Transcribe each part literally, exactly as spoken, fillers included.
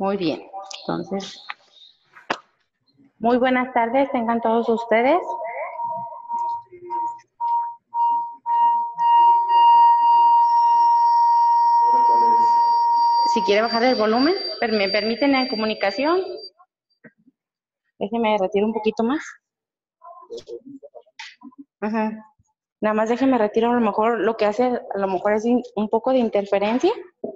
Muy bien. Entonces, muy buenas tardes, tengan todos ustedes. Si quiere bajar el volumen, ¿me permiten en comunicación? Déjeme retirar un poquito más. Ajá. Nada más déjeme retirar a lo mejor lo que hace, a lo mejor es un poco de interferencia.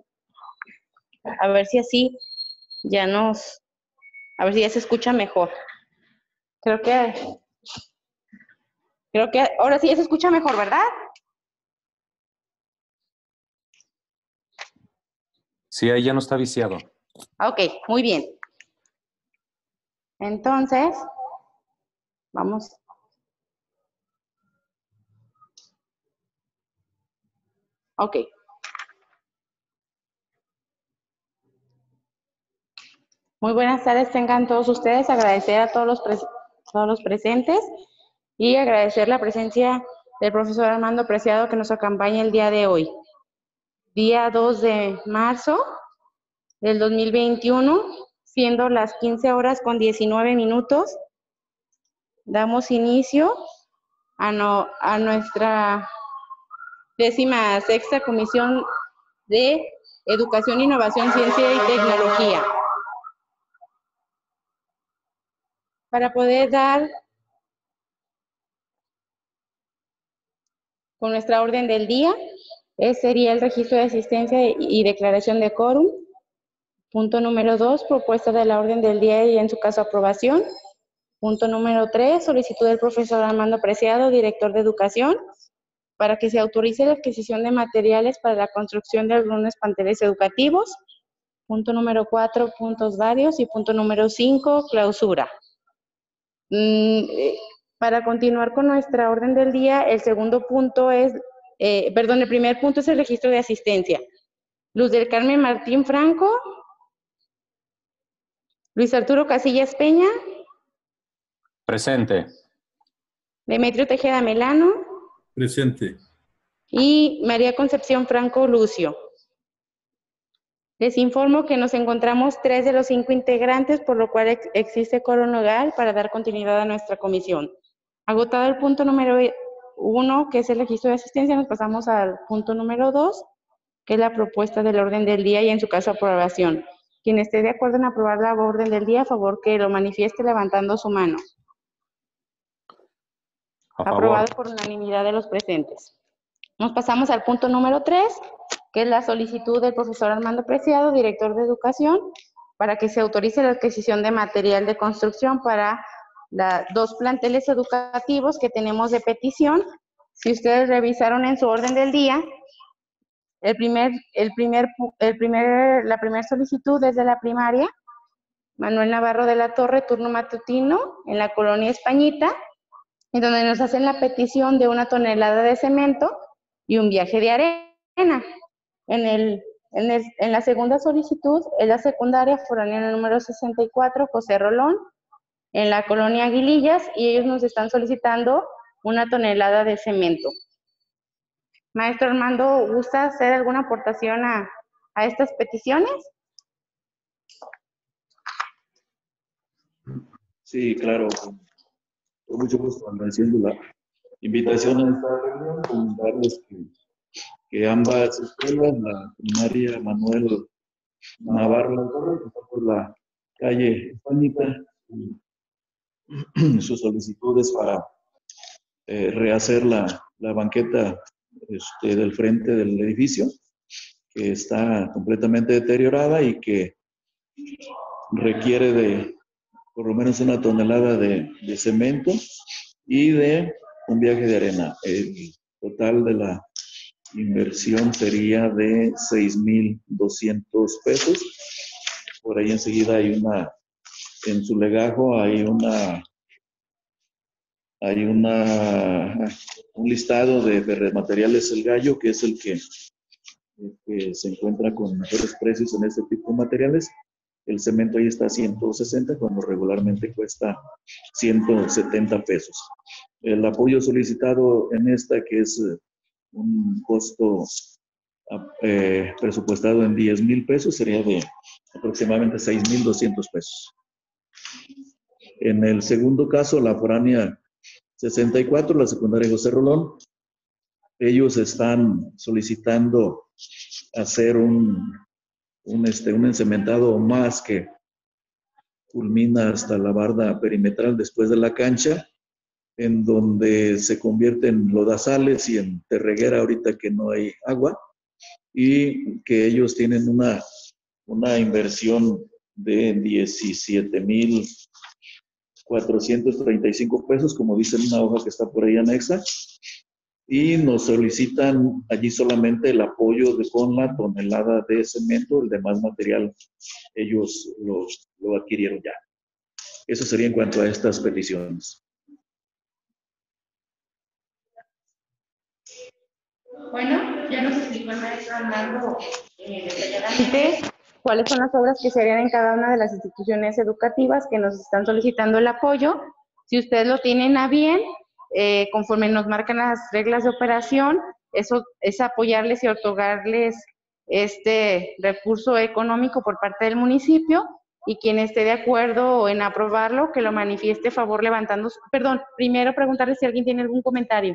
A ver si así ya nos, a ver si ya se escucha mejor. Creo que, creo que ahora sí ya se escucha mejor, ¿verdad? Sí, ahí ya no está viciado. Ok, muy bien. Entonces, vamos. Ok. Muy buenas tardes, tengan todos ustedes. Agradecer a todos los, todos los presentes y agradecer la presencia del profesor Armando Preciado que nos acompaña el día de hoy. Día dos de marzo del dos mil veintiuno, siendo las quince horas con diecinueve minutos. Damos inicio a, no, a nuestra décima sexta Comisión de Educación, Innovación, Ciencia y Tecnología. Para poder dar con nuestra orden del día, ese sería el registro de asistencia y declaración de quórum. Punto número dos, propuesta de la orden del día y en su caso aprobación. Punto número tres, solicitud del profesor Armando Preciado, director de Educación, para que se autorice la adquisición de materiales para la construcción de algunos planteles educativos. Punto número cuatro, puntos varios. Y punto número cinco, clausura. Mm, eh, para continuar con nuestra orden del día, el segundo punto es, eh, perdón, el primer punto es el registro de asistencia. Luz del Carmen Martín Franco. Luis Arturo Casillas Peña. Presente. Demetrio Tejeda Melano. Presente. Y María Concepción Franco Lucio. Les informo que nos encontramos tres de los cinco integrantes, por lo cual ex existe quórum legal para dar continuidad a nuestra comisión. Agotado el punto número uno, que es el registro de asistencia, nos pasamos al punto número dos, que es la propuesta del orden del día y en su caso aprobación. Quien esté de acuerdo en aprobar la orden del día, a favor que lo manifieste levantando su mano. A favor. Aprobado por unanimidad de los presentes. Nos pasamos al punto número tres, que es la solicitud del profesor Armando Preciado, director de Educación, para que se autorice la adquisición de material de construcción para los dos planteles educativos que tenemos de petición. Si ustedes revisaron en su orden del día, el primer, el primer, el primer, la primera solicitud es de la primaria, Manuel Navarro de la Torre, turno matutino, en la colonia Españita, en donde nos hacen la petición de una tonelada de cemento y un viaje de arena. En, el, en, el, en la segunda solicitud es la secundaria foránea número sesenta y cuatro, José Rolón, en la colonia Aguilillas, y ellos nos están solicitando una tonelada de cemento. Maestro Armando, ¿gusta hacer alguna aportación a, a estas peticiones? Sí, claro. Con mucho gusto, agradeciendo la invitación a esta reunión, comentarles que, que ambas escuelas, la primaria Manuel Navarro de la Torre, que está por la calle Españita, sus solicitudes para eh, rehacer la, la banqueta este, del frente del edificio, que está completamente deteriorada y que requiere de por lo menos una tonelada de, de cemento y de un viaje de arena. El total de la inversión sería de seis mil doscientos pesos. Por ahí enseguida hay una, en su legajo hay una, hay una, un listado de, de materiales El Gallo, que es el que, el que se encuentra con mejores precios en este tipo de materiales. El cemento ahí está a ciento sesenta, cuando regularmente cuesta ciento setenta pesos. El apoyo solicitado en esta, que es un costo eh, presupuestado en diez mil pesos, sería de aproximadamente seis mil doscientos pesos. En el segundo caso, la foránea sesenta y cuatro, la secundaria José Rolón, ellos están solicitando hacer un, un, este, un encementado más que culmina hasta la barda perimetral después de la cancha, en donde se convierte en lodazales y en terreguera ahorita que no hay agua, y que ellos tienen una, una inversión de diecisiete mil cuatrocientos treinta y cinco pesos, como dice en una hoja que está por ahí anexa, y nos solicitan allí solamente el apoyo de, con la tonelada de cemento, el demás material ellos lo, lo adquirieron ya. Eso sería en cuanto a estas peticiones. Bueno, ya nos explicó el maestro Armando eh, detalladamente cuáles son las obras que se harían en cada una de las instituciones educativas que nos están solicitando el apoyo. Si ustedes lo tienen a bien, eh, conforme nos marcan las reglas de operación, eso es apoyarles y otorgarles este recurso económico por parte del municipio, y quien esté de acuerdo en aprobarlo, que lo manifieste a favor levantando su... Perdón, primero preguntarles si alguien tiene algún comentario.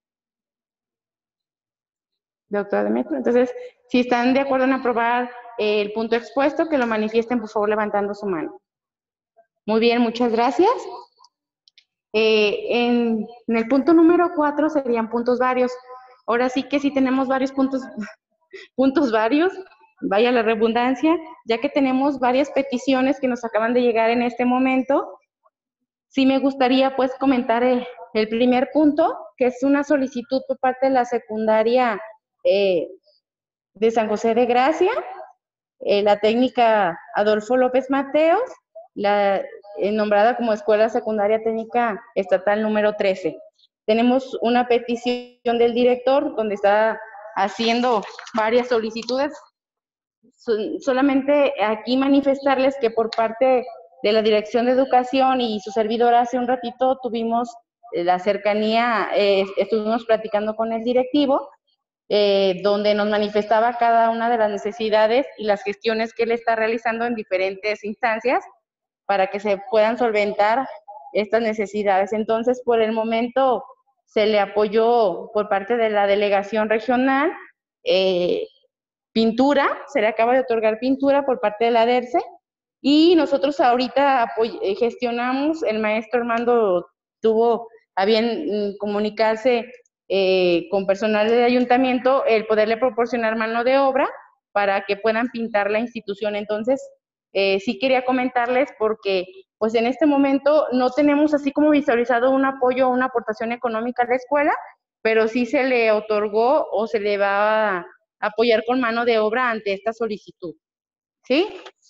Doctora Demetrio, entonces, si están de acuerdo en aprobar eh, el punto expuesto, que lo manifiesten, por favor, levantando su mano. Muy bien, muchas gracias. Eh, en, en el punto número cuatro serían puntos varios. Ahora sí que sí tenemos varios puntos, puntos varios, vaya la redundancia, ya que tenemos varias peticiones que nos acaban de llegar en este momento. Sí me gustaría, pues, comentar el, el primer punto, que es una solicitud por parte de la secundaria eh, de San José de Gracia, eh, la técnica Adolfo López Mateos, la, eh, nombrada como Escuela Secundaria Técnica Estatal número trece. Tenemos una petición del director donde está haciendo varias solicitudes. So, solamente aquí manifestarles que por parte de la Dirección de Educación y su servidora hace un ratito tuvimos la cercanía, eh, estuvimos platicando con el directivo, Eh, donde nos manifestaba cada una de las necesidades y las gestiones que él está realizando en diferentes instancias para que se puedan solventar estas necesidades. Entonces, por el momento, se le apoyó por parte de la delegación regional eh, pintura, se le acaba de otorgar pintura por parte de la DERCE, y nosotros ahorita gestionamos, el maestro Armando tuvo a bien comunicarse eh, con personal del ayuntamiento, el poderle proporcionar mano de obra para que puedan pintar la institución. Entonces, eh, sí quería comentarles porque pues en este momento no tenemos así como visualizado un apoyo o una aportación económica a la escuela, pero sí se le otorgó o se le va a apoyar con mano de obra ante esta solicitud. ¿Sí?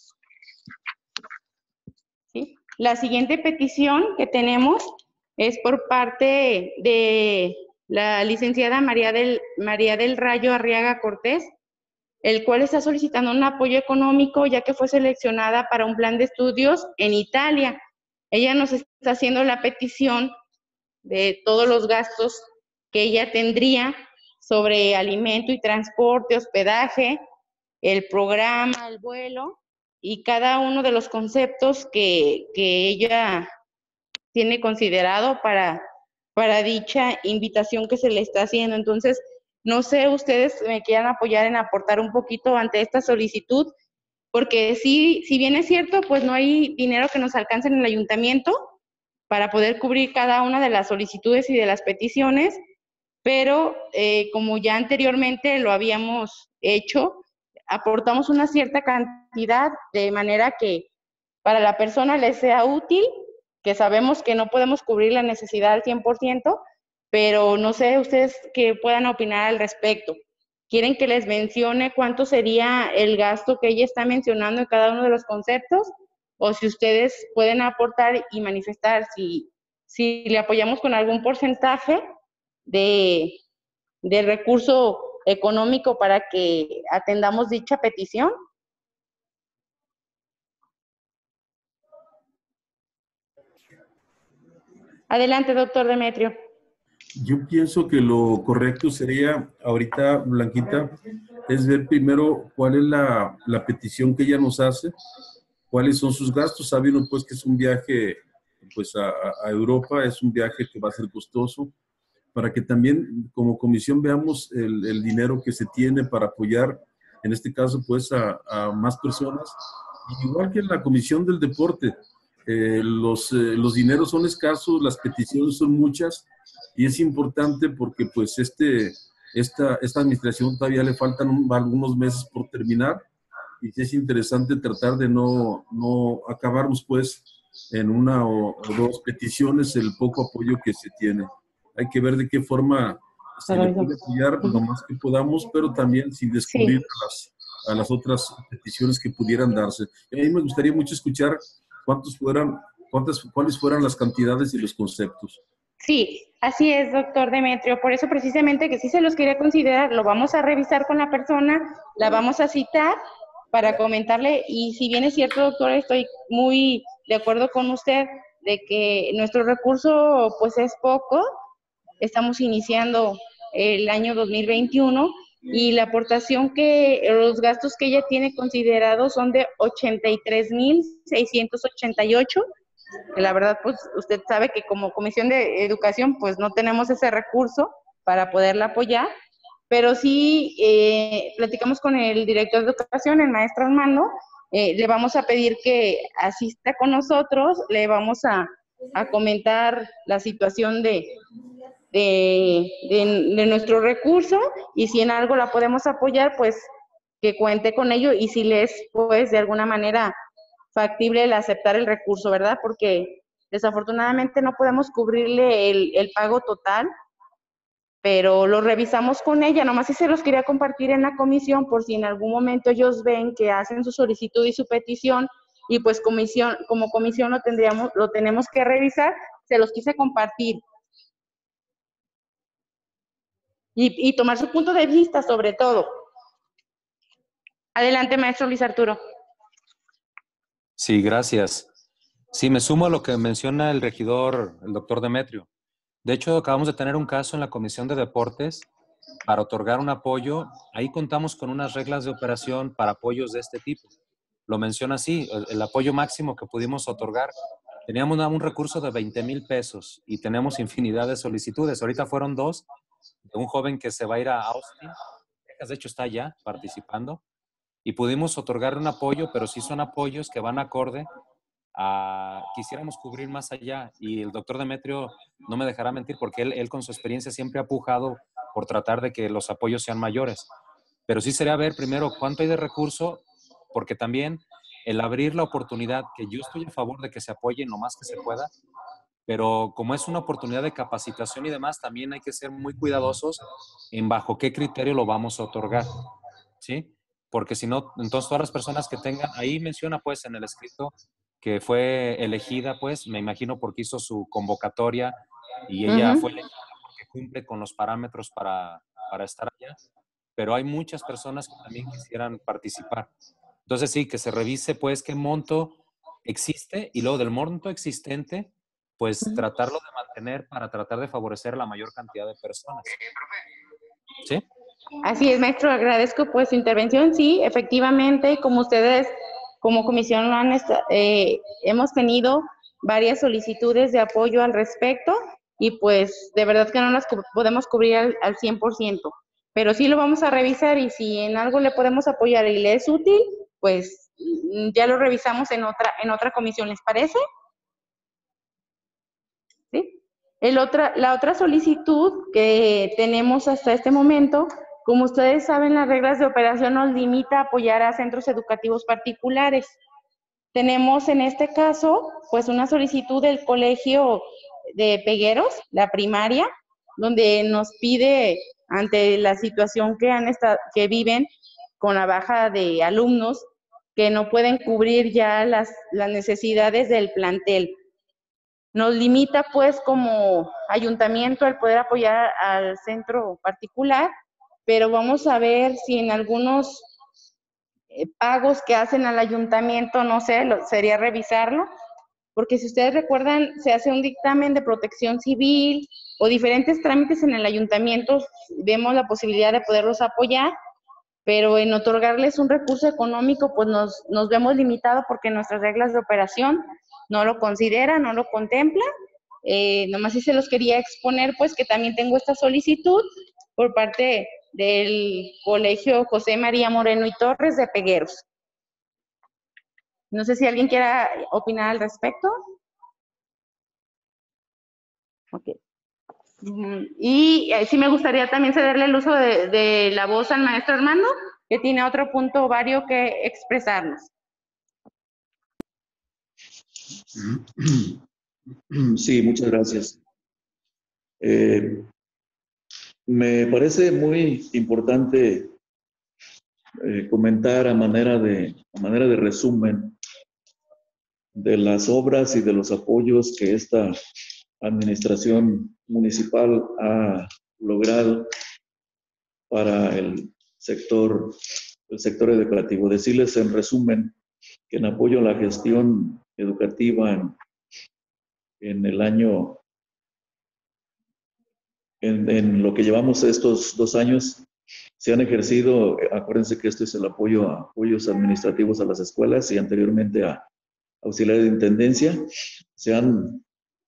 ¿Sí? La siguiente petición que tenemos es por parte de la licenciada María del, María del Rayo Arriaga Cortés, el cual está solicitando un apoyo económico ya que fue seleccionada para un plan de estudios en Italia. Ella nos está haciendo la petición de todos los gastos que ella tendría sobre alimento y transporte, hospedaje, el programa, el vuelo y cada uno de los conceptos que, que ella tiene considerado para, para dicha invitación que se le está haciendo. Entonces, no sé, ustedes me quieran apoyar en aportar un poquito ante esta solicitud, porque sí, si bien es cierto, pues no hay dinero que nos alcance en el ayuntamiento para poder cubrir cada una de las solicitudes y de las peticiones, pero eh, como ya anteriormente lo habíamos hecho, aportamos una cierta cantidad de manera que para la persona le sea útil, que sabemos que no podemos cubrir la necesidad al cien por ciento, pero no sé ustedes qué puedan opinar al respecto. ¿Quieren que les mencione cuánto sería el gasto que ella está mencionando en cada uno de los conceptos? O si ustedes pueden aportar y manifestar si, si le apoyamos con algún porcentaje de, de recurso económico para que atendamos dicha petición. Adelante, doctor Demetrio. Yo pienso que lo correcto sería, ahorita, Blanquita, es ver primero cuál es la, la petición que ella nos hace, cuáles son sus gastos, sabiendo pues que es un viaje pues a, a Europa, es un viaje que va a ser costoso, para que también como comisión veamos el, el dinero que se tiene para apoyar, en este caso pues a, a más personas, igual que en la comisión del deporte. Eh, los, eh, los dineros son escasos, las peticiones son muchas, y es importante porque pues este, esta, esta administración todavía le faltan un, algunos meses por terminar, y sí es interesante tratar de no, no acabarnos pues en una o, o dos peticiones el poco apoyo que se tiene. Hay que ver de qué forma se le puede apoyar lo más que podamos, pero también sin descubrir Sí. a, las, a las otras peticiones que pudieran darse. Y a mí me gustaría mucho escuchar cuántos fueran, cuántas, cuáles fueran las cantidades y los conceptos. Sí, así es, doctor Demetrio. Por eso precisamente que sí se los quería considerar, lo vamos a revisar con la persona, la vamos a citar para comentarle, y si bien es cierto, doctor, estoy muy de acuerdo con usted de que nuestro recurso pues es poco, estamos iniciando el año dos mil veintiuno y la aportación que, los gastos que ella tiene considerados son de ochenta y tres mil seiscientos ochenta y ocho, que la verdad pues usted sabe que como Comisión de Educación pues no tenemos ese recurso para poderla apoyar, pero sí eh, platicamos con el director de Educación, el maestro Armando, eh, le vamos a pedir que asista con nosotros, le vamos a, a comentar la situación de, de, de, de nuestro recurso, y si en algo la podemos apoyar, pues que cuente con ello, y si les pues de alguna manera factible el aceptar el recurso, ¿verdad? Porque desafortunadamente no podemos cubrirle el, el pago total, pero lo revisamos con ella, nomás si se los quería compartir en la comisión por si en algún momento ellos ven que hacen su solicitud y su petición, y pues comisión, como comisión lo tendríamos, lo tenemos que revisar, se los quise compartir. Y, y tomar su punto de vista sobre todo. Adelante, maestro Luis Arturo. Sí, gracias. Sí, me sumo a lo que menciona el regidor, el doctor Demetrio. De hecho, acabamos de tener un caso en la Comisión de Deportes para otorgar un apoyo. Ahí contamos con unas reglas de operación para apoyos de este tipo. Lo menciona así, el, el apoyo máximo que pudimos otorgar. Teníamos una, un recurso de veinte mil pesos y tenemos infinidad de solicitudes. Ahorita fueron dos, de un joven que se va a ir a Austin. De hecho, está allá participando. Y pudimos otorgarle un apoyo, pero sí son apoyos que van acorde a, quisiéramos cubrir más allá, y el doctor Demetrio no me dejará mentir porque él, él con su experiencia siempre ha pujado por tratar de que los apoyos sean mayores, pero sí sería ver primero cuánto hay de recurso, porque también el abrir la oportunidad, que yo estoy a favor de que se apoyen lo más que se pueda, pero como es una oportunidad de capacitación y demás, también hay que ser muy cuidadosos en bajo qué criterio lo vamos a otorgar, ¿sí? Porque si no, entonces todas las personas que tengan, ahí menciona pues en el escrito que fue elegida pues, me imagino porque hizo su convocatoria y ella Uh-huh. fue elegida porque cumple con los parámetros para, para estar allá, pero hay muchas personas que también quisieran participar. Entonces sí, que se revise pues qué monto existe y luego del monto existente, pues tratarlo de mantener para tratar de favorecer a la mayor cantidad de personas. ¿Sí? Así es, maestro, agradezco pues su intervención. Sí, efectivamente, como ustedes como comisión han eh, hemos tenido varias solicitudes de apoyo al respecto, y pues de verdad que no las podemos cubrir al, al cien por ciento, pero sí lo vamos a revisar, y si en algo le podemos apoyar y le es útil, pues ya lo revisamos en otra, en otra comisión, ¿les parece? ¿Sí? El otra, la otra solicitud que tenemos hasta este momento, como ustedes saben, las reglas de operación nos limita a apoyar a centros educativos particulares. Tenemos en este caso, pues una solicitud del Colegio de Pegueros, la primaria, donde nos pide, ante la situación que, han estado, que viven con la baja de alumnos, que no pueden cubrir ya las, las necesidades del plantel. Nos limita pues como ayuntamiento el poder apoyar al centro particular, pero vamos a ver si en algunos eh, pagos que hacen al ayuntamiento, no sé, lo, sería revisarlo, porque si ustedes recuerdan, se hace un dictamen de protección civil o diferentes trámites en el ayuntamiento, vemos la posibilidad de poderlos apoyar, pero en otorgarles un recurso económico, pues nos, nos vemos limitados porque nuestras reglas de operación no lo consideran, no lo contemplan. Eh, nomás sí se los quería exponer, pues que también tengo esta solicitud por parte del Colegio José María Moreno y Torres de Pegueros. No sé si alguien quiera opinar al respecto. Ok. Y eh, sí me gustaría también cederle el uso de, de la voz al maestro Armando, que tiene otro punto vario que expresarnos. Sí, muchas gracias. Eh, me parece muy importante eh, comentar a manera de, a manera de resumen de las obras y de los apoyos que esta administración municipal ha logrado para el sector, el sector educativo. Decirles en resumen que en apoyo a la gestión educativa en, en el año, en, en lo que llevamos estos dos años, se han ejercido, acuérdense que este es el apoyo a apoyos administrativos a las escuelas y anteriormente a auxiliares de intendencia, se han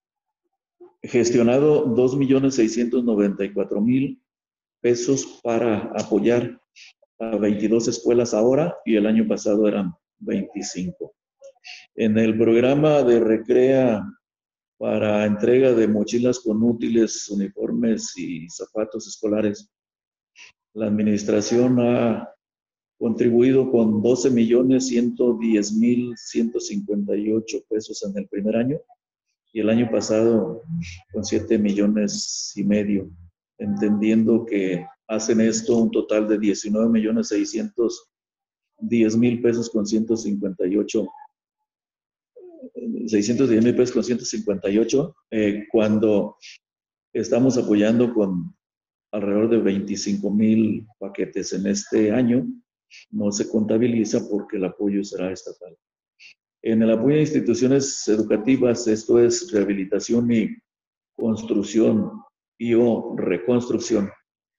gestionado dos millones seiscientos noventa y cuatro mil pesos para apoyar a veintidós escuelas ahora y el año pasado eran veinticinco. En el programa de Recrea para entrega de mochilas con útiles, uniformes y zapatos escolares, la administración ha contribuido con doce millones ciento diez mil ciento cincuenta y ocho pesos en el primer año y el año pasado con siete millones y medio, entendiendo que hacen esto un total de diecinueve millones seiscientos diez mil pesos con ciento cincuenta y ocho, seiscientos diez mil pesos con ciento cincuenta y ocho, eh, cuando estamos apoyando con alrededor de veinticinco mil paquetes en este año. No se contabiliza porque el apoyo será estatal. En el apoyo a instituciones educativas, esto es rehabilitación y construcción y o reconstrucción.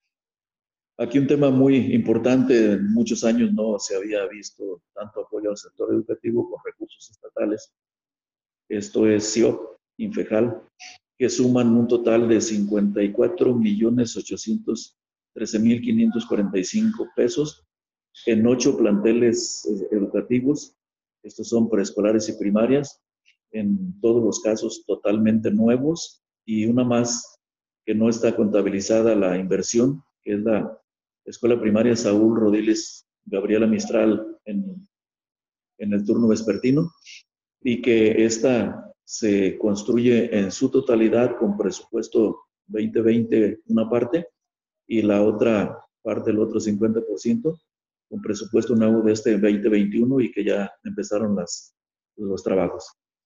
Aquí un tema muy importante, en muchos años no se había visto tanto apoyo al sector educativo con recursos estatales. Esto es C I O P, Infejal, que suman un total de cincuenta y cuatro millones ochocientos trece mil quinientos cuarenta y cinco pesos en ocho planteles educativos. Estos son preescolares y primarias, en todos los casos totalmente nuevos, y una más que no está contabilizada la inversión, que es la Escuela Primaria Saúl Rodiles Gabriela Mistral en, en el turno vespertino, y que esta se construye en su totalidad con presupuesto veinte veinte una parte y la otra parte, el otro cincuenta por ciento, con presupuesto nuevo de este veinte veintiuno y que ya empezaron las, los trabajos.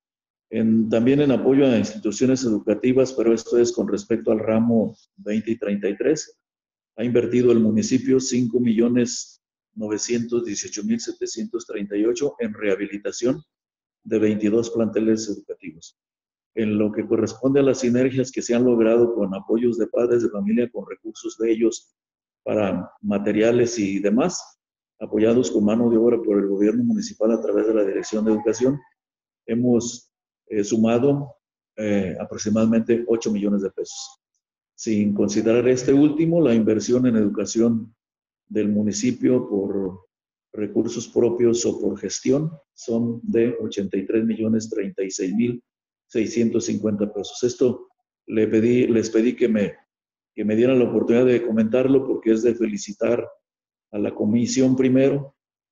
En, también en apoyo a instituciones educativas, pero esto es con respecto al ramo veinte y treinta y tres, ha invertido el municipio cinco millones novecientos dieciocho mil setecientos treinta y ocho en rehabilitación de veintidós planteles educativos. En lo que corresponde a las sinergias que se han logrado con apoyos de padres de familia con recursos de ellos para materiales y demás, apoyados con mano de obra por el gobierno municipal a través de la Dirección de Educación, hemos eh, sumado eh, aproximadamente ocho millones de pesos. Sin considerar este último, la inversión en educación del municipio por recursos propios o por gestión son de ochenta y tres millones treinta y seis mil seiscientos cincuenta pesos. Esto le pedí, les pedí que me, que me dieran la oportunidad de comentarlo porque es de felicitar a la comisión primero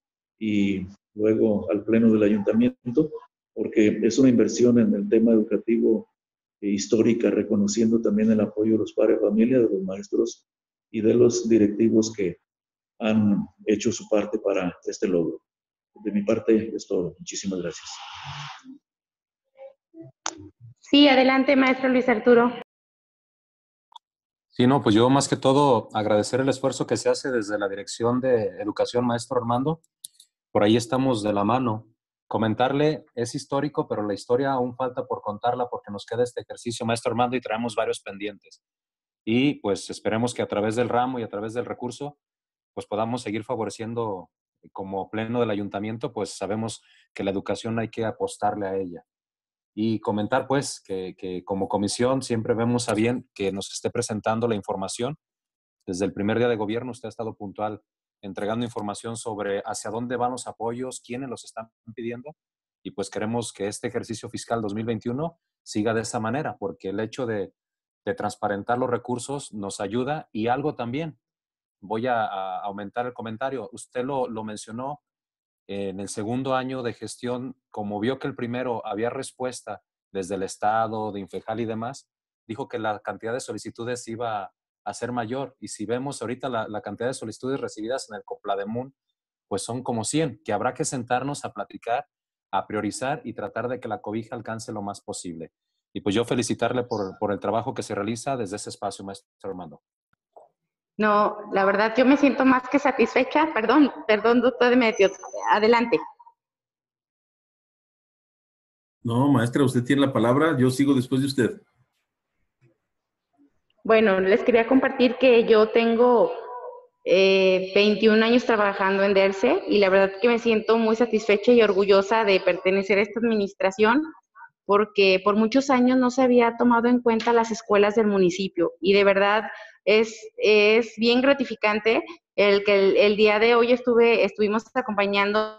y luego al pleno del ayuntamiento, porque es una inversión en el tema educativo histórica, reconociendo también el apoyo de los padres de familia, de los maestros y de los directivos que han hecho su parte para este logro. De mi parte es todo. Muchísimas gracias. Sí, adelante, maestro Luis Arturo. Sí, no, pues yo más que todo agradecer el esfuerzo que se hace desde la Dirección de Educación, maestro Armando. Por ahí estamos de la mano. Comentarle, es histórico, pero la historia aún falta por contarla porque nos queda este ejercicio, maestro Armando, y traemos varios pendientes. Y pues esperemos que a través del ramo y a través del recurso pues podamos seguir favoreciendo como pleno del ayuntamiento, pues sabemos que la educación hay que apostarle a ella. Y comentar pues que, que como comisión siempre vemos a bien que nos esté presentando la información. Desde el primer día de gobierno usted ha estado puntual entregando información sobre hacia dónde van los apoyos, quiénes los están pidiendo, y pues queremos que este ejercicio fiscal dos mil veintiuno siga de esa manera, porque el hecho de, de transparentar los recursos nos ayuda. Y algo también, voy a, a aumentar el comentario, usted lo, lo mencionó en el segundo año de gestión, como vio que el primero había respuesta desde el Estado, de Infejal y demás, dijo que la cantidad de solicitudes iba a ser mayor. Y si vemos ahorita la, la cantidad de solicitudes recibidas en el Coplademun, pues son como cien, que habrá que sentarnos a platicar, a priorizar y tratar de que la cobija alcance lo más posible. Y pues yo felicitarle por, por el trabajo que se realiza desde ese espacio, maestro Armando. No, la verdad yo me siento más que satisfecha. Perdón, perdón, doctor Demetrio. Adelante. No, maestra, usted tiene la palabra. Yo sigo después de usted. Bueno, les quería compartir que yo tengo eh, veintiún años trabajando en DERCE y la verdad que me siento muy satisfecha y orgullosa de pertenecer a esta administración, porque por muchos años no se había tomado en cuenta las escuelas del municipio y de verdad es, es bien gratificante el que el, el día de hoy estuve, estuvimos acompañando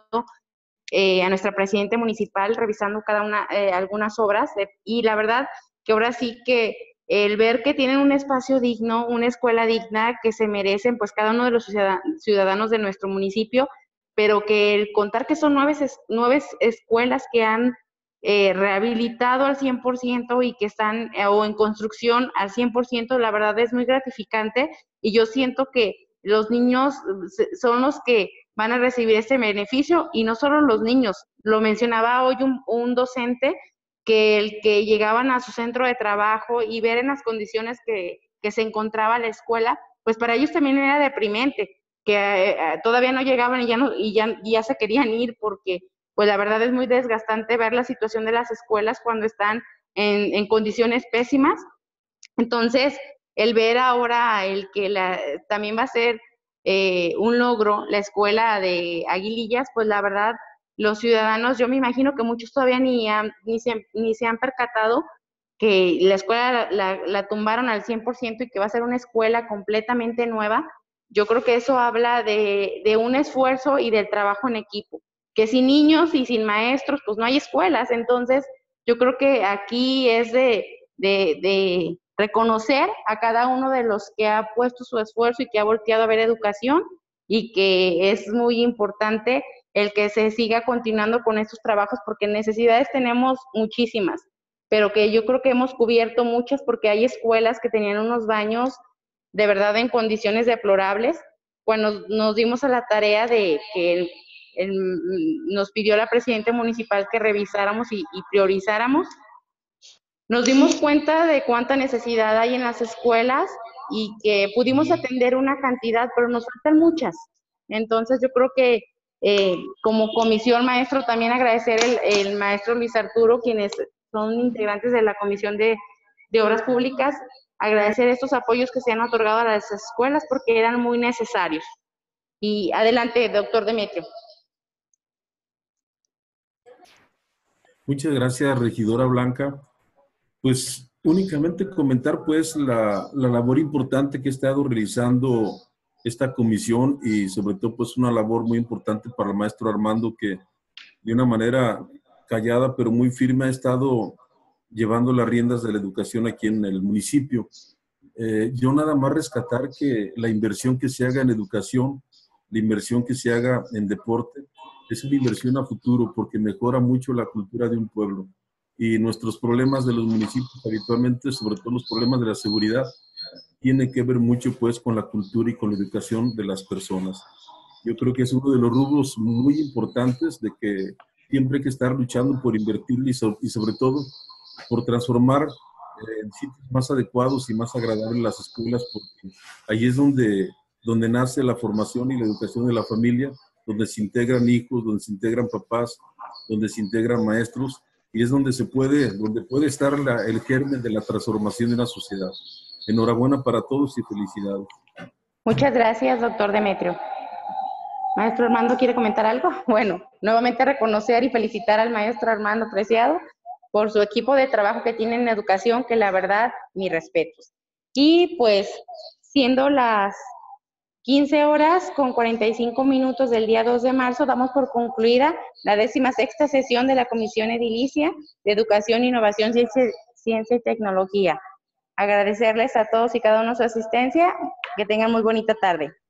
eh, a nuestra presidenta municipal revisando cada una, eh, algunas obras de, y la verdad que ahora sí que el ver que tienen un espacio digno, una escuela digna que se merecen pues cada uno de los ciudadanos de nuestro municipio, pero que el contar que son nueve, nueve escuelas que han eh, rehabilitado al cien por ciento y que están eh, o en construcción al cien por ciento, la verdad es muy gratificante y yo siento que los niños son los que van a recibir este beneficio y no solo los niños. Lo mencionaba hoy un, un docente que el que llegaban a su centro de trabajo y ver en las condiciones que, que se encontraba la escuela, pues para ellos también era deprimente, que eh, todavía no llegaban y ya, no, y ya, ya se querían ir porque pues la verdad es muy desgastante ver la situación de las escuelas cuando están en, en condiciones pésimas. Entonces, el ver ahora el que la, también va a ser eh, un logro la escuela de Aguilillas, pues la verdad los ciudadanos, yo me imagino que muchos todavía ni, han, ni, se, ni se han percatado que la escuela la, la, la tumbaron al cien por ciento y que va a ser una escuela completamente nueva. Yo creo que eso habla de, de un esfuerzo y del trabajo en equipo, que sin niños y sin maestros, pues no hay escuelas. Entonces, yo creo que aquí es de, de, de reconocer a cada uno de los que ha puesto su esfuerzo y que ha volteado a ver educación y que es muy importante el que se siga continuando con estos trabajos porque necesidades tenemos muchísimas, pero que yo creo que hemos cubierto muchas porque hay escuelas que tenían unos baños de verdad en condiciones deplorables. Cuando nos dimos a la tarea de que el, el, nos pidió la presidenta municipal que revisáramos y, y priorizáramos, nos dimos cuenta de cuánta necesidad hay en las escuelas y que pudimos atender una cantidad, pero nos faltan muchas. Entonces yo creo que eh, como comisión maestro también agradecer el, el maestro Luis Arturo, quienes son integrantes de la Comisión de, de Obras Públicas, agradecer estos apoyos que se han otorgado a las escuelas porque eran muy necesarios. Y adelante, doctor Demetrio. Muchas gracias, regidora Blanca. Pues únicamente comentar pues la, la labor importante que ha estado realizando esta comisión y sobre todo pues una labor muy importante para el maestro Armando que de una manera callada pero muy firme ha estado llevando las riendas de la educación aquí en el municipio. Eh, yo nada más rescatar que la inversión que se haga en educación, la inversión que se haga en deporte, es una inversión a futuro porque mejora mucho la cultura de un pueblo. Y nuestros problemas de los municipios habitualmente, sobre todo los problemas de la seguridad, tienen que ver mucho pues con la cultura y con la educación de las personas. Yo creo que es uno de los rubros muy importantes de que siempre hay que estar luchando por invertir y, so, y sobre todo por transformar eh, en sitios más adecuados y más agradables las escuelas, porque ahí es donde, donde nace la formación y la educación de la familia, donde se integran hijos, donde se integran papás, donde se integran maestros, y es donde se puede, donde puede estar la, el germen de la transformación de una sociedad. Enhorabuena para todos y felicidades. Muchas gracias, doctor Demetrio. Maestro Armando, ¿quiere comentar algo? Bueno, nuevamente reconocer y felicitar al maestro Armando Preciado por su equipo de trabajo que tiene en educación, que la verdad, mis respetos. Y pues, siendo las quince horas con cuarenta y cinco minutos del día dos de marzo, damos por concluida la décima sexta sesión de la Comisión Edilicia de Educación, Innovación, Ciencia, Ciencia y Tecnología. Agradecerles a todos y cada uno su asistencia. Que tengan muy bonita tarde.